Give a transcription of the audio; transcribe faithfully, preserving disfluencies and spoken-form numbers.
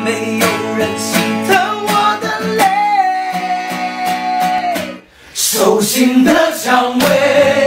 没有人心疼我的泪，手心的蔷薇。